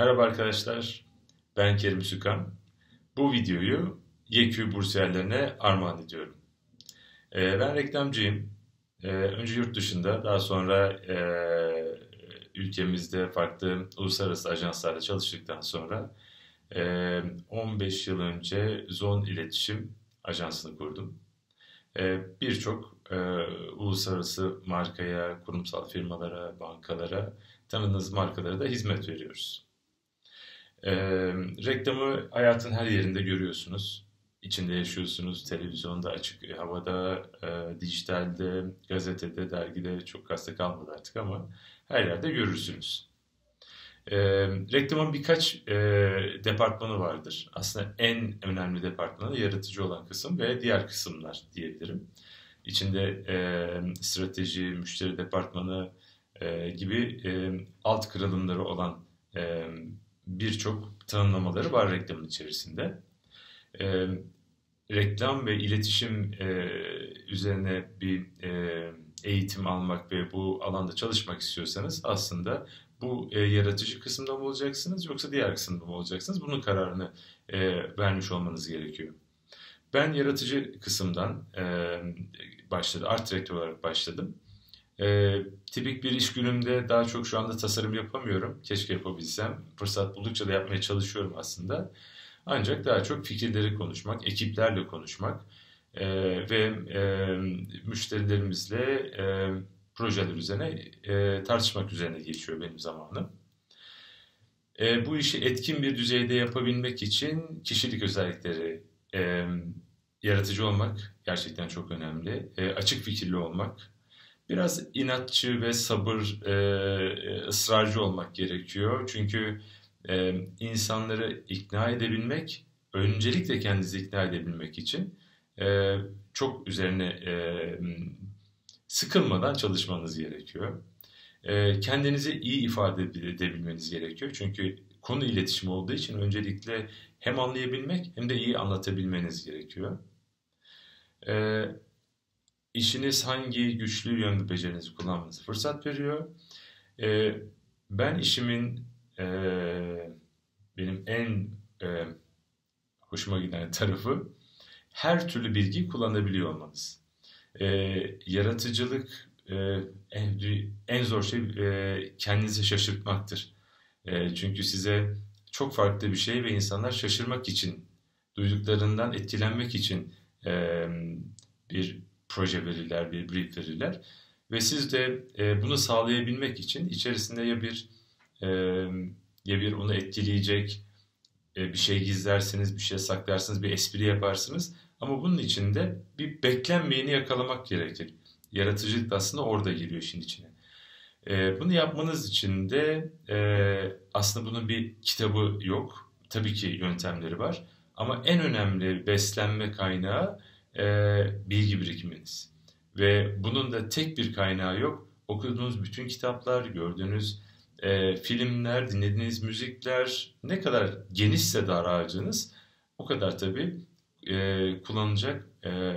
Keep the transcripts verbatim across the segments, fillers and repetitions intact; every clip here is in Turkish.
Merhaba arkadaşlar, ben Kerim Sükan. Bu videoyu Y Q bursiyerlerine armağan ediyorum. Ee, ben reklamcıyım. Ee, önce yurt dışında, daha sonra e, ülkemizde farklı uluslararası ajanslarda çalıştıktan sonra e, on beş yıl önce Zon İletişim Ajansı'nı kurdum. E, Birçok e, uluslararası markaya, kurumsal firmalara, bankalara, tanıdığınız markalara da hizmet veriyoruz. Ee, Reklamı hayatın her yerinde görüyorsunuz. İçinde yaşıyorsunuz. Televizyonda, açık havada, e, dijitalde, gazetede, dergide çok gazete kalmadı artık ama her yerde görürsünüz. Ee, Reklamın birkaç e, departmanı vardır. Aslında en önemli departmanı yaratıcı olan kısım ve diğer kısımlar diyebilirim. İçinde e, strateji, müşteri departmanı e, gibi e, alt kırılımları olan e, birçok tanımlamaları var reklamın içerisinde. E, Reklam ve iletişim e, üzerine bir e, eğitim almak ve bu alanda çalışmak istiyorsanız aslında bu e, yaratıcı kısımda mı olacaksınız yoksa diğer kısımda mı olacaksınız? Bunun kararını e, vermiş olmanız gerekiyor. Ben yaratıcı kısımdan e, başladı, art direktör olarak başladım. E, tipik bir iş günümde daha çok şu anda tasarım yapamıyorum. Keşke yapabilsem. Fırsat buldukça da yapmaya çalışıyorum aslında. Ancak daha çok fikirleri konuşmak, ekiplerle konuşmak e, ve e, müşterilerimizle e, projeler üzerine e, tartışmak üzerine geçiyor benim zamanım. E, bu işi etkin bir düzeyde yapabilmek için kişilik özellikleri, e, yaratıcı olmak gerçekten çok önemli. E, açık fikirli olmak, biraz inatçı ve sabır, e, ısrarcı olmak gerekiyor. Çünkü e, insanları ikna edebilmek, öncelikle kendinizi ikna edebilmek için e, çok üzerine e, sıkılmadan çalışmanız gerekiyor. E, kendinizi iyi ifade edebilmeniz gerekiyor. Çünkü konu iletişim olduğu için öncelikle hem anlayabilmek hem de iyi anlatabilmeniz gerekiyor. E, İşiniz hangi güçlü yönlü becerinizi kullanmanızı fırsat veriyor. E, Ben işimin e, benim en e, hoşuma giden tarafı her türlü bilgiyi kullanabiliyor olmanız. E, Yaratıcılık e, en, en zor şey e, kendinizi şaşırtmaktır. E, çünkü size çok farklı bir şey ve insanlar şaşırmak için, duyduklarından etkilenmek için e, bir proje verirler, bir brief verirler. Ve siz de e, bunu sağlayabilmek için içerisinde ya bir e, ya bir onu etkileyecek e, bir şey gizlersiniz, bir şey saklarsınız, bir espri yaparsınız. Ama bunun için de bir beklenmeyeni yakalamak gerekir. Yaratıcılık da aslında orada giriyor işin içine. E, bunu yapmanız için de e, aslında bunun bir kitabı yok. Tabii ki yöntemleri var. Ama en önemli beslenme kaynağı e, bilgi birikiminiz. Ve bunun da tek bir kaynağı yok. Okuduğunuz bütün kitaplar, gördüğünüz e, filmler, dinlediğiniz müzikler ne kadar genişse dar ağacınız o kadar tabii e, kullanacak e,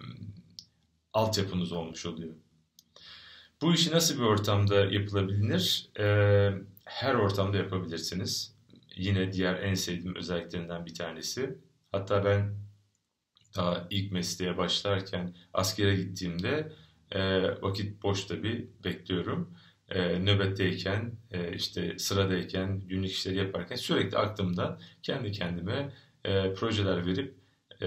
altyapınız olmuş oluyor. Bu işi nasıl bir ortamda yapılabilir? Ee, her ortamda yapabilirsiniz. Yine diğer en sevdiğim özelliklerinden bir tanesi. Hatta ben daha ilk mesleğe başlarken askere gittiğimde e, vakit boş tabii bekliyorum. E, nöbetteyken, e, işte sıradayken, günlük işleri yaparken sürekli aklımda kendi kendime e, projeler verip e,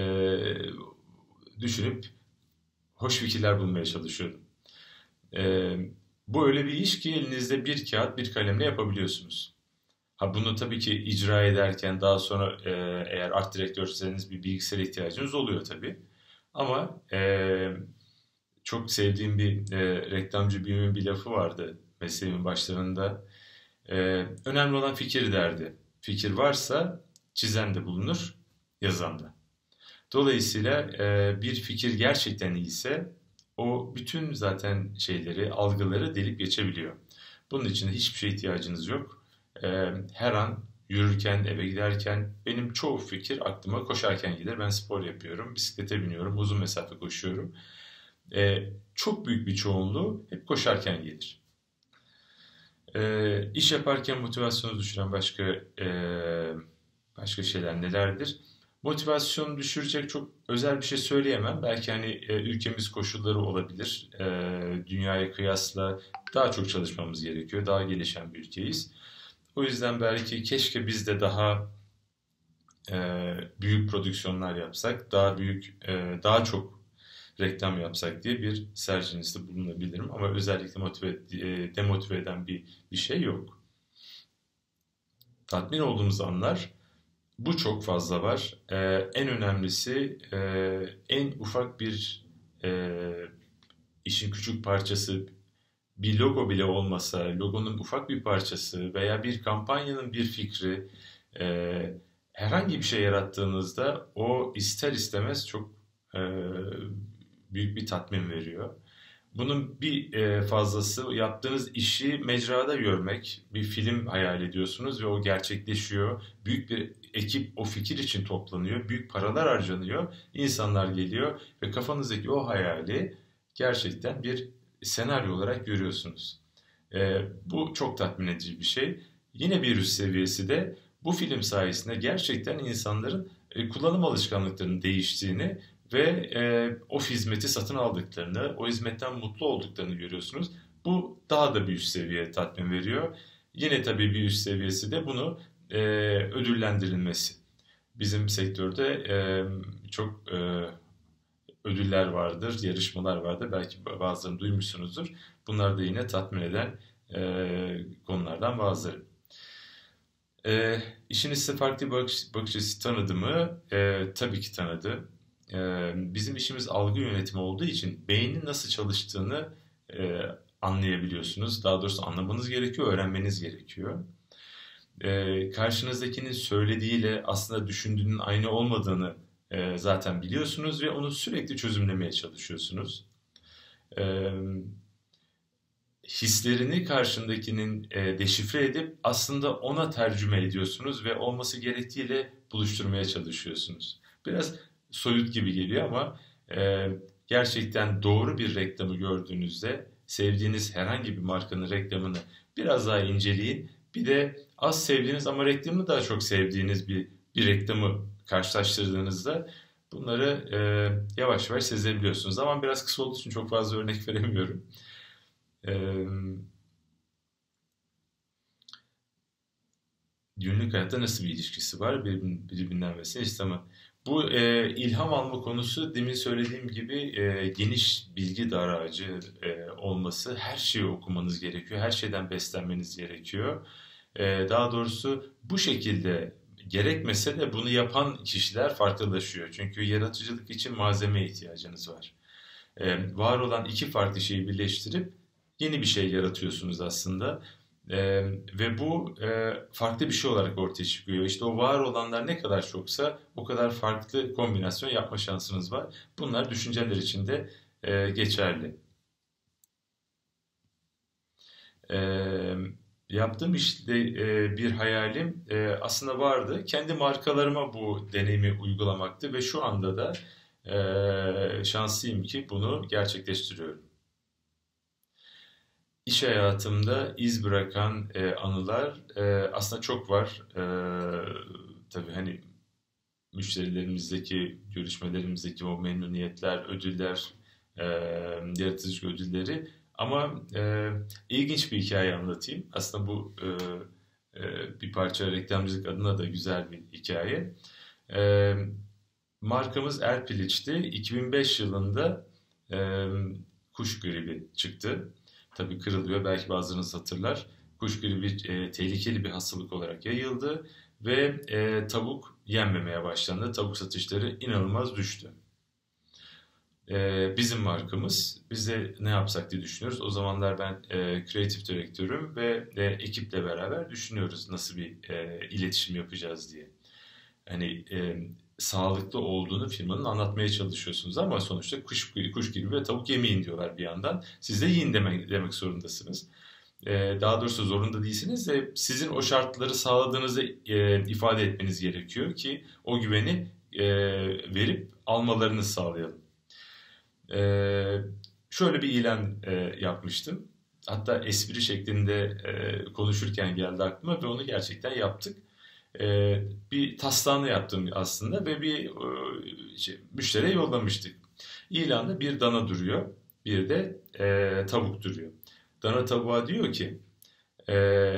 düşünüp hoş fikirler bulmaya çalışıyordum. Ee, Bu öyle bir iş ki elinizde bir kağıt bir kalemle yapabiliyorsunuz. Ha bunu tabii ki icra ederken daha sonra e, eğer art direktörseniz bir bilgisayara ihtiyacınız oluyor tabii. Ama e, çok sevdiğim bir e, reklamcı büyüğümün bir lafı vardı mesleğimin başlarında. E, Önemli olan fikir derdi. Fikir varsa çizen de bulunur, yazan da. Dolayısıyla e, bir fikir gerçekten iyiyse o bütün zaten şeyleri, algıları delip geçebiliyor. Bunun için hiçbir şeye ihtiyacınız yok. E, her an yürürken, eve giderken benim çoğu fikir aklıma koşarken gelir. Ben spor yapıyorum, bisiklete biniyorum, uzun mesafe koşuyorum. E, çok büyük bir çoğunluğu hep koşarken gelir. Ee, iş yaparken motivasyonu düşüren başka e, başka şeyler nelerdir? Motivasyonu düşürecek çok özel bir şey söyleyemem. Belki hani e, ülkemiz koşulları olabilir. E, dünyaya kıyasla daha çok çalışmamız gerekiyor. Daha gelişen bir ülkeyiz. O yüzden belki keşke biz de daha e, büyük prodüksiyonlar yapsak, daha büyük, e, daha çok reklam yapsak diye bir serzenişte bulunabilirim. Ama özellikle motive, e, demotive eden bir bir şey yok. Tatmin olduğumuz anlar bu çok fazla var. E, en önemlisi e, en ufak bir e, işin küçük parçası, bir logo bile olmasa, logonun ufak bir parçası veya bir kampanyanın bir fikri, e, herhangi bir şey yarattığınızda o ister istemez çok e, büyük bir tatmin veriyor. Bunun bir e, fazlası yaptığınız işi mecrada görmek. Bir film hayal ediyorsunuz ve o gerçekleşiyor. Büyük bir ekip o fikir için toplanıyor. Büyük paralar harcanıyor. İnsanlar geliyor ve kafanızdaki o hayali gerçekten bir senaryo olarak görüyorsunuz. E, bu çok tatmin edici bir şey. Yine bir üst seviyesi de bu film sayesinde gerçekten insanların e, kullanım alışkanlıklarının değiştiğini ve e, o hizmeti satın aldıklarını, o hizmetten mutlu olduklarını görüyorsunuz. Bu daha da bir üst seviye tatmin veriyor. Yine tabii bir üst seviyesi de bunu e, ödüllendirilmesi. Bizim sektörde e, çok e, ödüller vardır, yarışmalar vardır. Belki bazılarını duymuşsunuzdur. Bunlar da yine tatmin eden e, konulardan bazıları. E, işin ise farklı bakış, bakış açısı tanıdı mı? E, tabii ki tanıdı. E, bizim işimiz algı yönetimi olduğu için beynin nasıl çalıştığını e, anlayabiliyorsunuz. Daha doğrusu anlamanız gerekiyor, öğrenmeniz gerekiyor. E, karşınızdakinin söylediğiyle aslında düşündüğünün aynı olmadığını e, zaten biliyorsunuz ve onu sürekli çözümlemeye çalışıyorsunuz. E, hislerini karşındakinin e, deşifre edip aslında ona tercüme ediyorsunuz ve olması gerektiğiyle buluşturmaya çalışıyorsunuz. Biraz soyut gibi geliyor ama e, gerçekten doğru bir reklamı gördüğünüzde sevdiğiniz herhangi bir markanın reklamını biraz daha inceleyin. Bir de az sevdiğiniz ama reklamını daha çok sevdiğiniz bir bir reklamı karşılaştırdığınızda bunları e, yavaş yavaş sezebiliyorsunuz. Zaman biraz kısa olduğu için çok fazla örnek veremiyorum. E, Günlük hayatta nasıl bir ilişkisi var birbirinden, birbirinden mesela işte ama bu e, ilham alma konusu demin söylediğim gibi e, geniş bilgi daracı e, olması her şeyi okumanız gerekiyor. Her şeyden beslenmeniz gerekiyor. E, daha doğrusu bu şekilde gerekmese de bunu yapan kişiler farklılaşıyor. Çünkü yaratıcılık için malzemeye ihtiyacınız var. E, var olan iki farklı şeyi birleştirip yeni bir şey yaratıyorsunuz aslında. E, ve bu e, farklı bir şey olarak ortaya çıkıyor. İşte o var olanlar ne kadar çoksa o kadar farklı kombinasyon yapma şansınız var. Bunlar düşünceler için de e, geçerli. E, Yaptığım işte e, bir hayalim e, aslında vardı. Kendi markalarıma bu deneyimi uygulamaktı ve şu anda da e, şanslıyım ki bunu gerçekleştiriyorum. İş hayatımda iz bırakan e, anılar e, aslında çok var. E, tabii hani müşterilerimizdeki, görüşmelerimizdeki o memnuniyetler, ödüller, e, yaratıcı ödülleri. Ama e, ilginç bir hikaye anlatayım. Aslında bu e, e, bir parça reklamcılık adına da güzel bir hikaye. E, Markamız Erpiliç'ti. iki bin beş yılında e, kuş gribi çıktı. Tabii kırılıyor, belki bazılarınız hatırlar. Kuş gribi e, tehlikeli bir hastalık olarak yayıldı ve e, tavuk yenmemeye başlandı. Tavuk satışları inanılmaz düştü. E, bizim markamız, biz de ne yapsak diye düşünüyoruz. O zamanlar ben e, kreatif direktörüm ve e, ekiple beraber düşünüyoruz nasıl bir e, iletişim yapacağız diye. Hani e, sağlıklı olduğunu firmanın anlatmaya çalışıyorsunuz ama sonuçta kuş, kuş gibi ve tavuk yemeyin diyorlar bir yandan. Siz de yiyin demek, demek zorundasınız. E, daha doğrusu zorunda değilsiniz de sizin o şartları sağladığınızı e, ifade etmeniz gerekiyor ki o güveni e, verip almalarını sağlayalım. E, Şöyle bir ilan e, yapmıştım. hatta espri şeklinde e, konuşurken geldi aklıma ve onu gerçekten yaptık. E, bir taslağını yaptım aslında ve bir e, şey, müşteriye yollamıştık. İlanda bir dana duruyor, bir de e, tavuk duruyor. Dana tavuğa diyor ki, e,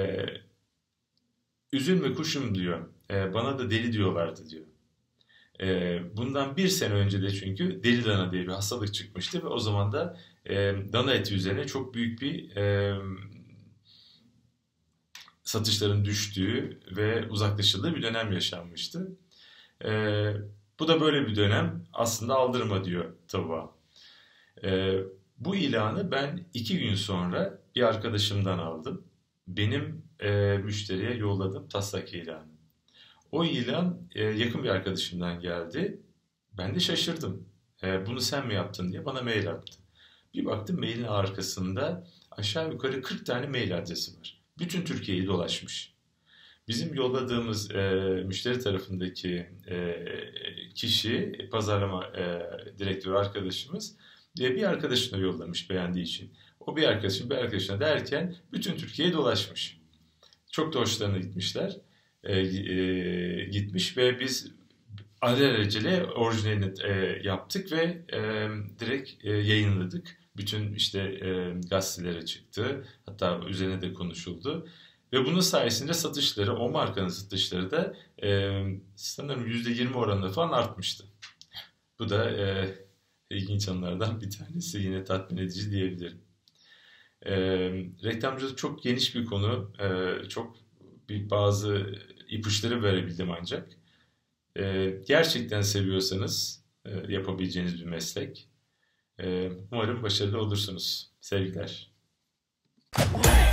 üzülme kuşum diyor, e, bana da deli diyorlardı diyor. E, bundan bir sene önce de çünkü deli dana diye bir hastalık çıkmıştı ve o zaman da e, dana eti üzerine çok büyük bir e, satışların düştüğü ve uzaklaşıldığı bir dönem yaşanmıştı. E, Bu da böyle bir dönem, aslında aldırma diyor tavuğa. E, Bu ilanı ben iki gün sonra bir arkadaşımdan aldım. Benim e, müşteriye yolladığım taslak ilanı. O ilan e, yakın bir arkadaşımdan geldi. Ben de şaşırdım. E, bunu sen mi yaptın diye bana mail attı. Bir baktım mailin arkasında aşağı yukarı kırk tane mail adresi var. Bütün Türkiye'yi dolaşmış. Bizim yolladığımız e, müşteri tarafındaki e, kişi, pazarlama e, direktörü arkadaşımız e, bir arkadaşına yollamış beğendiği için. O bir arkadaşın bir arkadaşına derken bütün Türkiye'yi dolaşmış. Çok da hoşlarına gitmişler. E, e, gitmiş ve biz alelacele orijinalini e, yaptık ve e, direkt e, yayınladık. Bütün işte e, gazetelere çıktı. Hatta üzerine de konuşuldu. Ve bunun sayesinde satışları, o markanın satışları da e, sanırım yüzde yirmi oranında falan artmıştı. Bu da e, ilginç anlardan bir tanesi. Yine tatmin edici diyebilirim. E, Reklamcılık çok geniş bir konu. E, çok bir, bazı ipuçları verebildim ancak. E, gerçekten seviyorsanız e, yapabileceğiniz bir meslek. E, umarım başarılı olursunuz. Sevgiler.